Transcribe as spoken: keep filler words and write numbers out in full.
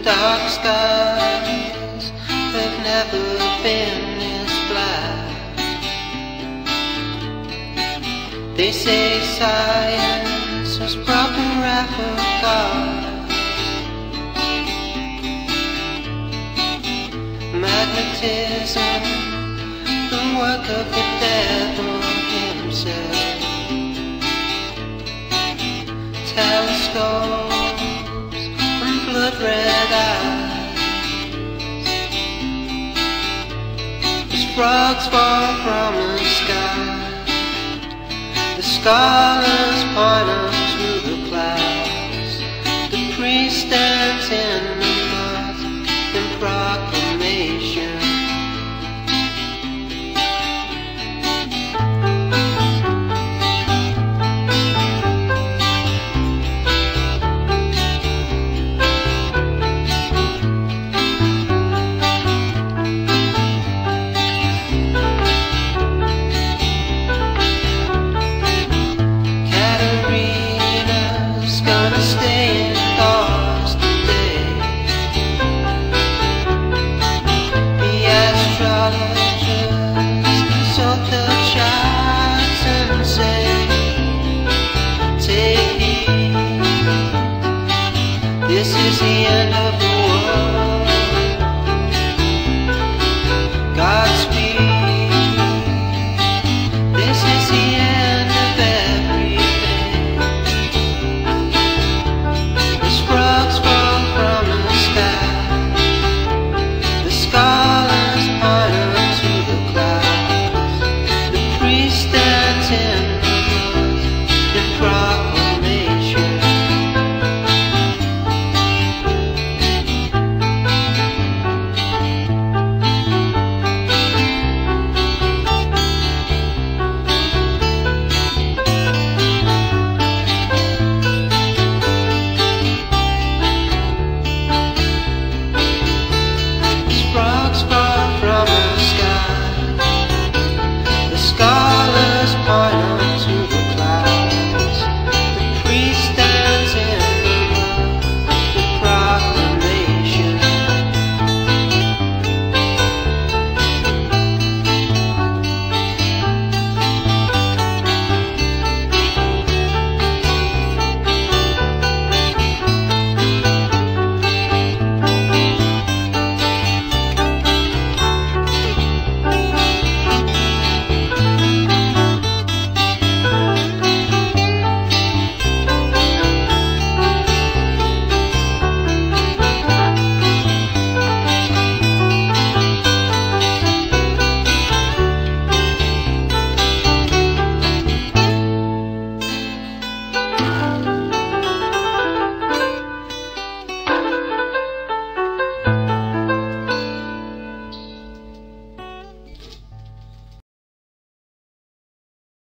dark skies have never been this black. They say science was broken wrath of God. Magnetism, the work of the devil himself. Telescopes and blood-red eyes, as frogs fall from the sky, the scholars point us to the clouds. The priest stands in the mosque in proclamation. Gonna stay indoors today. The astrologers consult the charts and say, take heed, this is the end of